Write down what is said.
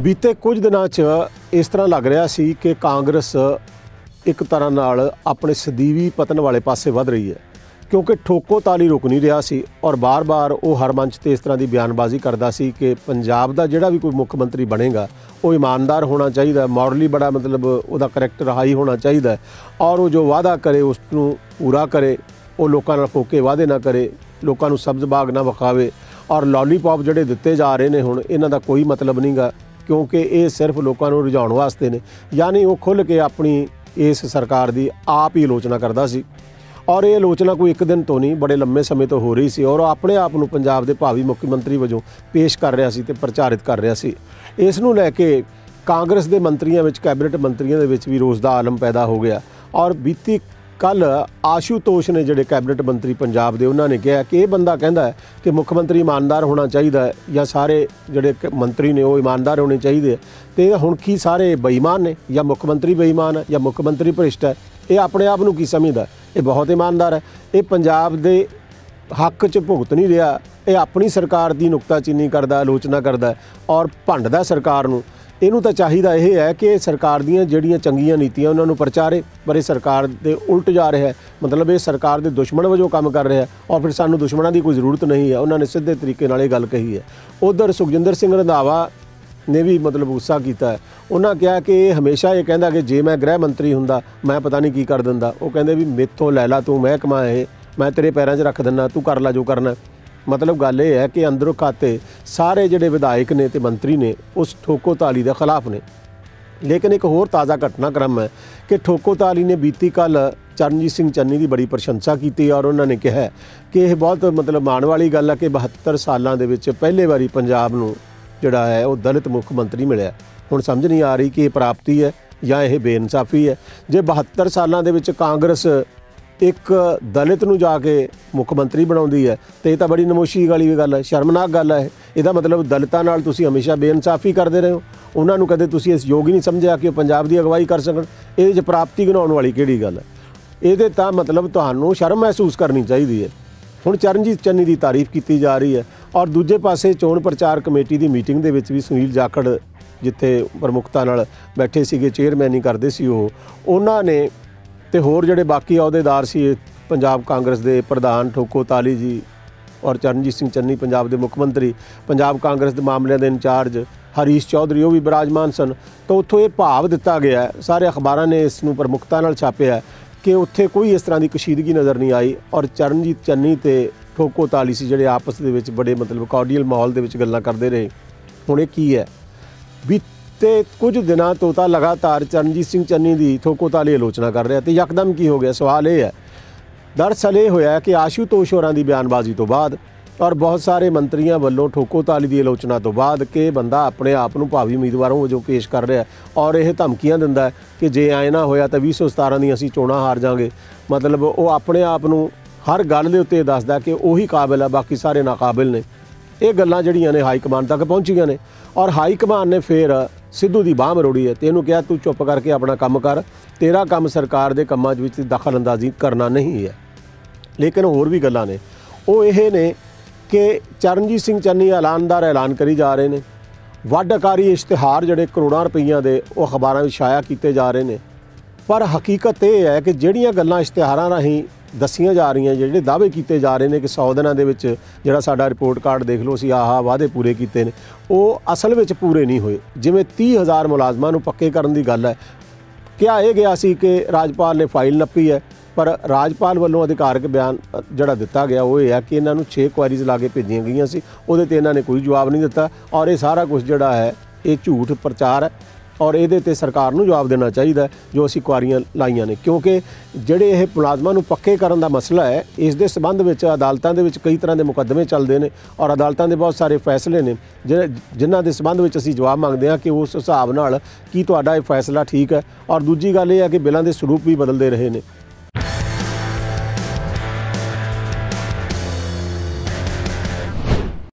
बीते कुछ दिनों इस तरह लग रहा सी कि कांग्रेस एक तरह नाल अपने सदीवी पतन वाले पासे वध रही है, क्योंकि ठोको ताली रुक नहीं रहा सी और बार बार वो हर मंच ते इस तरह की बयानबाजी करता सी कि पंजाब का जिहड़ा भी कोई मुख्य मंत्री बनेगा वो ईमानदार होना चाहिए, मॉरली बड़ा मतलब उसका करैक्टर हाई होना चाहिए और वो जो वादा करे उसनूं पूरा करे, वो लोगों नाल फोके वादे ना करे, लोगों नूं सब्ज़ बाग ना विखावे और लॉलीपॉप जिहड़े दिते जा रहे हैं हुण इन्हां दा कोई मतलब नहीं गा, क्योंकि ये सिर्फ लोगों को रिझाउण वास्ते ने। यानी वो खुल के अपनी इस सरकार की आप ही आलोचना करता सी और ये आलोचना कोई एक दिन तो नहीं बड़े लंबे समय तो हो रही सी और अपने आप नूं पंजाब के भावी मुख्यमंत्री वजों पेश कर रहा सी ते प्रचारित कर रहा सी। इस नूं लैके कांग्रेस के मंत्रियों में कैबिनेट मंत्रियों के विच भी रोज़ का आलम पैदा हो गया और बीती कल आशूतोष ने जिहड़े कैबिनेट मंत्री पंजाब के उन्होंने कहा कि यह बंदा कहता है कि मुख्यमंत्री ईमानदार होना चाहिए या सारे जिहड़े मंत्री ने वो ईमानदार होने चाहिए, तो हुण की सारे बेईमान ने या मुख्यमंत्री बेईमान है या मुख्यमंत्री भ्रिष्ट है? ये अपने आप नूं की समझदा? ये बहुत ईमानदार है, ये पंजाब के हक च भुगत नहीं रहा, ये अपनी सरकार की नुकताचीनी करदा, आलोचना करदा और भंडदा सरकार नूं। इनू तो चाहिए यह है कि सरकार दीयां जिहड़ियां चंगियां नीतियां उन्होंने प्रचारे, पर सरकार के उल्ट जा रहा है, मतलब ये सरकार के दुश्मन वजों काम कर रहा है और फिर सानू दुश्मनों की कोई जरूरत नहीं है। उन्होंने सीधे तरीके नाल गल कही है। उधर सुखजिंदर सिंह रंधावा ने भी मतलब गुस्सा किया है, उन्होंने कहा कि हमेशा ये कहता कि जे मैं गृह मंत्री हुंदा मैं पता नहीं की कर दिंदा। वो कहते भी मेथों लै ला तू महकमा है, मैं तेरे पैरों 'च रख दिना, तू कर ला जो करना। मतलब गल ये है कि अंदरों खाते सारे जिहड़े विधायक ने ते मंत्री ने उस ठोको ताली के खिलाफ ने। लेकिन एक होर ताज़ा घटनाक्रम है कि ठोको ताली ने बीती कल चरणजीत सिंह चन्नी की बड़ी प्रशंसा की और उन्होंने कहा कि यह बहुत मतलब माण वाली गल है कि 72 सालों के पहले बारी पंजाब नूं जिहड़ा है वो दलित मुख्य मंत्री मिलिया। हुण समझ नहीं आ रही कि ये प्राप्ति है या यह बेइंसाफी है। जे 72 सालों के कांग्रेस एक दलित नूं जाके मुख्यमंत्री बनाउंदी है तो यह तो बड़ी नमोशी वाली गल है, शर्मनाक गल है। इसदा मतलब दलितां नाल तुसीं हमेशा बेइंसाफी करते रहे हो, उन्होंने कदे तुसीं इस योग ही नहीं समझिया कि पंजाब की अगवाई कर सकन। ये प्राप्ति गिनाउण वाली किहड़ी गल है? ये तो मतलब तुहानूं शर्म महसूस करनी चाहिए है। हुण चरणजीत चन्नी की तारीफ की जा रही है और दूजे पासे चोण प्रचार कमेटी की मीटिंग के विच भी सुनील जाखड़ जिथे प्रमुखता नाल बैठे सीगे, चेयरमैनी करते सी उन्होंने ते होर जिहड़े बाकी अहुदेदार सी पंजाब कांग्रेस के प्रधान ठोको ताली जी और चरणजीत सिंह चन्नी पंजाब के मुख्यमंत्री, पंजाब कांग्रेस के मामलों के इंचार्ज हरीश चौधरी वो भी विराजमान सन। तो उत्थों ये भाव दिता गया है, सारे अखबारों ने इसनूं प्रमुखता नाल छापिया कि उत्थे कोई इस तरह की कशीदगी नज़र नहीं आई और चरणजीत चन्नी ते ठोको ताली सी जिहड़े आपस दे विच बड़े मतलब कॉर्डियल माहौल दे विच गल्लां करदे रहे। हुण इह की है बीते कुछ दिनों तो लगातार चरणजीत सिंह चन्नी की ठोको ताली आलोचना कर रहा, तो यकदम की हो गया? सवाल ये है, दरअसल ये होया कि आशूतोष होरां की बयानबाजी तो बाद और बहुत सारे मंत्रियों वालों ठोको ताली की आलोचना तो बाद कि बंदा अपने आप नूं भावी उम्मीदवारों वजों पेश कर रहा है और यह धमकियां दिंदा है कि जे ऐ ना होया तो 2017 दी असीं चोणां हार जांगे। मतलब वो अपने आप नूं हर गल दे उत्ते दसदा कि उही काबिल है, बाकी सारे नाकाबिल ने। ये गल्लां जिहड़ियां ने हाई कमान तक पहुंचियां ने और हाई कमान ने फिर सिद्धू की बांह मरोड़ी है तो इन्हूं कहा तू चुप करके अपना काम कर, तेरा काम सरकार के कामां विच दखल अंदाजी करना नहीं है। लेकिन होर भी गल्लां ने वो ये ने कि चरणजीत सिंह चन्नी ऐलानदार ऐलान करी जा रहे हैं, वड्डकारी इश्तिहार जिहड़े करोड़ों रुपईयां दे वो अखबारां विच छाया कीते जा रहे हैं, पर हकीकत ये है कि जिहड़ियां गल्लां इश्तिहारां राहीं दसियां जा रही हैं, जिहड़े दावे किए जा रहे हैं कि 100 दिनों के जिहड़ा साडा रिपोर्ट कार्ड देख लो असीं आह वादे पूरे किए हैं, वो असल में पूरे नहीं होए। जिवें 30,000 मुलाजमां नूं पक्के करन दी गल है, क्या यह गया सी कि राजपाल ने फाइल नप्पी है, पर राजपाल वालों अधिकारक बयान जिहड़ा दिता गया वो ये है कि इन्होंने 6 क्वारीज ला के भेजियां गईयां सी, उहदे ते इन्होंने कोई जवाब नहीं दिता और ये सारा कुछ जिहड़ा है ये झूठ प्रचार है और ये ते सरकार नूं जवाब देना चाहिए जो असीं क्वारियां लाइयां ने। क्योंकि जिहड़े ये मुलाजमां नूं पक्के करन दा मसला है इस दे संबंध विच अदालतां दे विच कई तरह के मुकदमे चलते हैं और अदालतां दे बहुत सारे फैसले ने जिन्हां दे संबंध विच असीं जवाब मंगदे हां कि उस हिसाब नाल की तुहाडा ये फैसला ठीक है। और दूजी गल ये है कि बिलां दे स्वरूप भी बदलते रहे हैं।